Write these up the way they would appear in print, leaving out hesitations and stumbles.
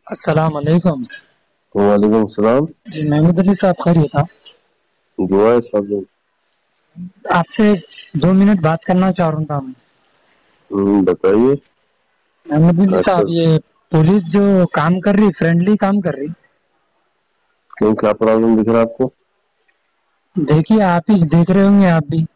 السلام علیکم وعلیکم السلام. جی محمود علی صاحب خیریت تھا. دعا ہے سب لوگ. آپ سے 2 منٹ بات کرنا چاہ رہا تھا. بتائیے. محمود علی اچھا صاحب یہ پولیس جو کام کر رہی فرینڈلی کام کر رہی. کیوں کیا پرابلم دکھ رہا ہے آپ کو؟ دیکھیے آپ ہی دیکھ رہے ہوں گے آپ بھی.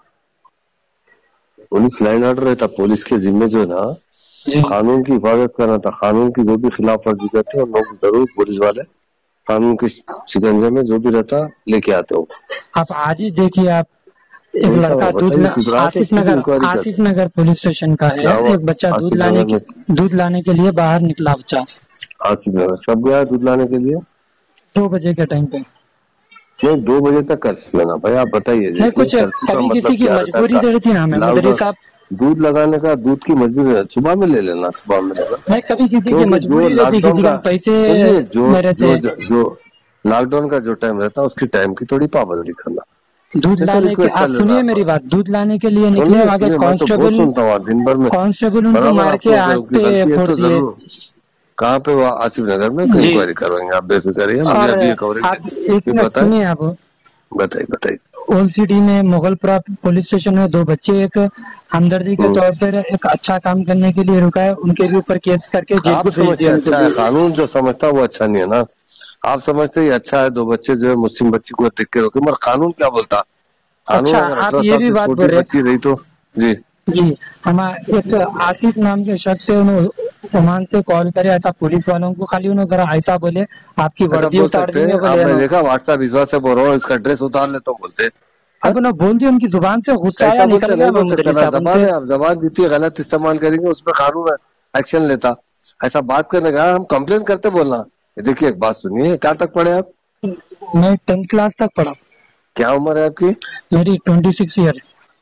پولیس لائن آرڈر رہتا. پولیس کے ذمے جو ہے نا جی قانون کی حفاظت کرنا تھا. قانون کی جو بھی خلاف ورزی کرتے ہیں لوگ ضرور پولیس والے قانون کے شکنجے میں جو بھی رہتا لے کے آتے ہو. آپ آج ہی دیکھیے. آپ ایک وہی لڑکا صاحب بتائیے کچھ رہا تو اس پہ بھی انکوائری آصف کرتے ہیں. نگر پولیس اسٹیشن کا ہے. کیا ہوا ایک بچہ آصف نگر میں؟ دودھ لانے کے لیے باہر نکلا. بچہ آصف نگر کب گیا دودھ لانے کے لیے؟ 2 بجے کے ٹائم پہ. نہیں 2 بجے تک کرفیو لینا بھائی. آپ بتائیے نہیں دیکھیے کچھ کرفیو کا کبھی مطلب کسی کی کیا رہتا مجبوری ہے؟ رہتی نا لاک محمود علی ڈاؤن صاحب. دودھ لگانے کا دودھ کی مجبوری ہے. صبح میں لے لینا. صبح میں لینا نہیں کبھی کسی کی کیونکہ جو مجبوری لاک رہتی ڈاؤن کسی کے کا پیسے سنیے نہیں رہتے. جو لاک ڈاؤن کا جو ٹائم رہتا ہے اس کی ٹائم کی تھوڑی پابندی کرنا. دودھ میں تو لانے کے ریکویسٹ کر آپ لینا سنیے آپ. میری بات. دودھ لانے کے لیے نکلے سنیے آگے سنیے میں تو بہت کانسٹیبل سنتا ہوں دن بھر میں. کانسٹیبل ان کو برابر مار آپ کے کو اگر ان آنکھ کی پہ غلطی ہے پھوڑ تو دیے. ضرور. کہاں پہ وہ آصف نگر میں جی انکوائری کروائیں گے. آپ بے فکر رہیے. مجھے اور ابھی یہ کوریج آپ ایک یہ منٹ بتائیں. سنیے. آپ بتائیے بتائیے. اولڈ سٹی میں مغل پورہ پولیس اسٹیشن میں 2 بچے ایک ہمدردی کے طور پر ایک اچھا کام کرنے کے لیے رکا ہے. ان کے بھی اوپر کیس کر کے جیل کو آپ بھیج سمجھتے دیا ان کو اچھا ہے. بھی. قانون جو سمجھتا ہے وہ اچھا نہیں ہے نا. آپ سمجھتے یہ اچھا ہے. 2 بچے جو ہے مسلم بچی کو دیکھ کے روکے. مگر قانون کیا بولتا؟ قانون اچھا اگر آپ 18 یہ سال بھی سے بات بول چھوٹی رہے. بچی رہی تو جی. جی ایک آصف نام کے شخص سے عمان سے کال کرے. ایسا پولیس والوں کو خالی انہوں ذرا ایسا بولے آپ کی ایسا وردی بول اتار سکتے دیں ہیں گے آپ. بولے میں نا. دیکھا واٹس ایپ وشواس سے بول رہا ہوں اس کا ڈریس اتار لیتا ہوں بولتے. اب انہوں بول دیا. ان کی زبان سے غصہ یا کیسا نکل بولتے گیا نہیں بول محمود سکتا علی نا. صاحب ان زبان سے. ہے. آپ زبان جتنی غلط استعمال کریں گے اس پہ قانون ایکشن لیتا. ایسا بات کرنے کا ہم کمپلین کرتے بولنا. دیکھیے ایک بات سنیے. کہاں تک پڑھے آپ؟ میں 10th کلاس تک پڑھا. کیا عمر ہے آپ کی؟ میری 26 ایئر.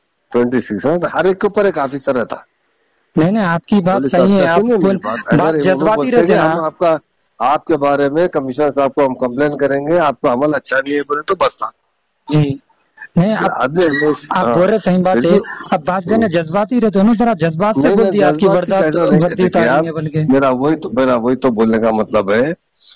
26 ہے. ہر ایک کے اوپر ایک آفیسر رہتا. نہیں آپ کی بات پولیس صحیح ہے. افسر آپ سنیے میری بات. اگر انہوں جذباتی بولتے ہیں رہتے کہ نا. ہم آپ کے بارے میں کمشنر صاحب کو ہم کمپلین کریں گے. آپ کا عمل اچھا نہیں ہے بولے تو بس تھا. جی نہیں آپ بول رہے صحیح بات پھر ہے. بھی اب بات جو ہے نا جذباتی رہتے ہو نا. ذرا جذبات سے نہیں بول نہیں دیا آپ کی جذباتی کیسا نہیں وردی دیکھیے اتاریں آپ. گے بول کے. میرا وہی تو بولنے کا مطلب ہے.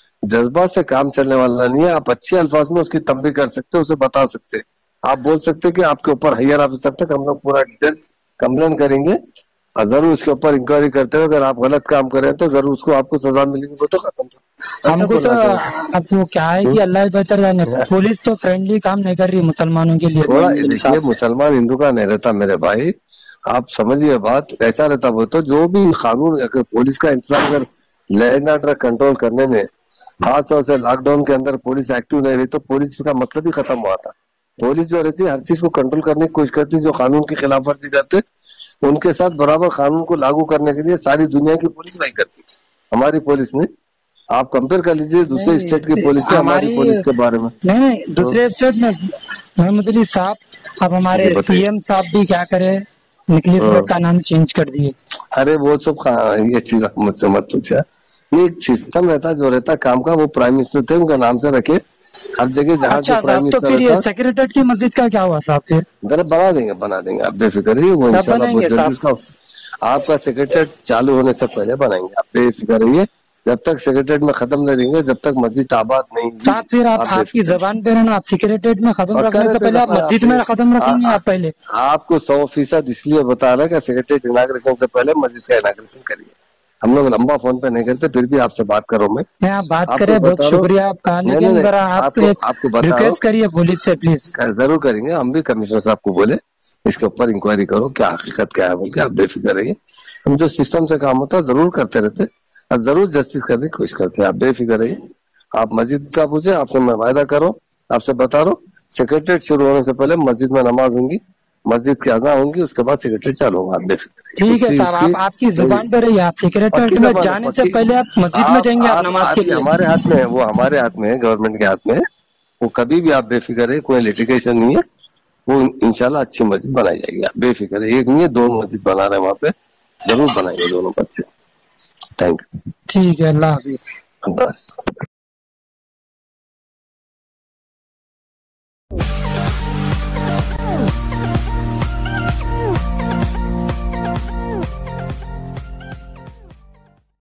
جذبات سے کام چلنے والا نہیں ہے. آپ اچھے الفاظ میں اس کی تنبیہ کر سکتے. اسے بتا سکتے. آپ بول سکتے کہ آپ کے اوپر ہائر آفیسر تک ہم لوگ پورا ڈیٹیل کمپلین کریں گے. اور ضرور اس کے اوپر انکوائری کرتے ہوئے اگر آپ غلط کام کریں تو ضرور اس کو آپ کو سزا ملے گی. وہ تو ختم. ہم ایسا کو تو بولنا چاہیے. اب وہ کیا ہے کہ اللہ بہتر جانے. پولیس تو فرینڈلی کام نہیں کر رہی مسلمانوں کے لیے تھوڑا محمد علی دیکھیے صاحب. مسلمان ہندو کا نہیں رہتا میرے بھائی. آپ سمجھیے بات. ایسا رہتا وہ تو جو بھی قانون اگر پولیس کا انتظام اگر لینڈ آرڈر کنٹرول کرنے میں خاص طور سے لاک ڈاؤن کے اندر پولیس ایکٹیو نہیں رہی تو پولیس کا مطلب ہی ختم ہوا تھا. پولیس جو رہتی ہے ہر چیز کو کنٹرول کرنے کی کوشش کرتی ہے. جو قانون کی خلاف ورزی کرتے ان کے ساتھ برابر قانون کو لاگو کرنے کے لیے ساری دنیا کی پولیس وہی کرتی. ہماری پولیس نے آپ کمپیئر کر لیجئے دوسرے اسٹیٹ کی پولیس سے ہماری ہماری پولیس کے بارے میں. نہیں دوسرے اسٹیٹ میں محمد علی صاحب. اب ہمارے جی سی بتائیے. ایم صاحب بھی کیا کرے. نکلیس گڑھ کا نام چینج کر دیے. ارے وہ سب یہ چیز مجھ سے مت پوچھا. یہ ایک سسٹم رہتا جو رہتا کام کا. وہ پرائم منسٹر تھے ان کا نام سے رکھے. ہر جگہ جہاں جو اچھا پرائم صاحب تو منسٹر پھر یہ رہتا سیکریٹریٹ کی مسجد کا کیا ہوا صاحب پھر؟ ذرا بنا دیں گے آپ بے فکر رہیے. وہ کب انشاءاللہ بنائیں بہت گے جلدی صاحب؟ اس کا آپ کا سیکریٹریٹ چالو ہونے سے پہلے بنائیں گے. آپ بے فکر رہیے. جب تک سیکریٹریٹ میں ختم نہیں رہیں گے جب تک مسجد آباد نہیں ہوگی صاحب پھر آپ بے آپ کی فکر رہیے. زبان پہ رہنا. آپ سیکریٹریٹ میں ختم اور کر رکھنے رہے سے تھے پہلے آپ دفعہ مسجد میں ختم رکھیں گے. آپ پہلے آپ کو 100% اس لیے بتا رہا ہے کہ سیکریٹریٹ اناگریشن سے پہلے مسجد کا اناگریشن کریے. ہم لوگ لمبا فون پہ نہیں کرتے. پھر بھی آپ سے بات کرو میں. نہیں آپ بات آپ کو کریں بہت بتا رہا ہوں. شکریہ آپ کا. نہیں لیکن ذرا آپ ایک آپ کو بتا رہا ریکویسٹ کریے پولیس سے پلیز. ہوں ضرور کریں گے. ہم بھی کمشنر صاحب کو بولے اس کے اوپر انکوائری کرو کیا حقیقت کیا ہے بول کے. آپ بے فکر رہیے. ہم جو سسٹم سے کام ہوتا ہے ضرور کرتے رہتے اور ضرور جسٹس کرنے کی کوشش کرتے ہیں. آپ بے فکر رہیے. آپ مسجد کا پوچھیں. آپ سے میں وعدہ کرو. آپ سے بتا رہا ہوں سیکریٹریٹ شروع ہونے سے پہلے مسجد میں نماز ہوں گی. مسجد کی اذان ہوں گی. اس کے بعد سیکریٹریٹ چالو ہوگا. آپ بے فکر رہیے. ٹھیک ہے صاحب. آپ کی زبان پہ رہیے. آپ سیکریٹریٹ پکی میں زبان ہے جانے سے پکی. پہلے آپ مسجد میں جائیں گے آپ نماز کے آپ یہ لیے. ہمارے ہاتھ میں ہے. وہ ہمارے ہاتھ میں ہے. گورنمنٹ کے ہاتھ میں ہے. وہ کبھی بھی آپ بے فکر ہے. کوئی لیٹیگیشن نہیں ہے. وہ انشاءاللہ اچھی مسجد بنائی جائے گی. آپ بے فکر ہے. ایک نہیں ہے 2 مسجد بنا رہے ہیں وہاں پہ. ضرور بنائیں گے دونوں بچے. Thank you. ٹھیک ہے. اللہ حافظ. اللہ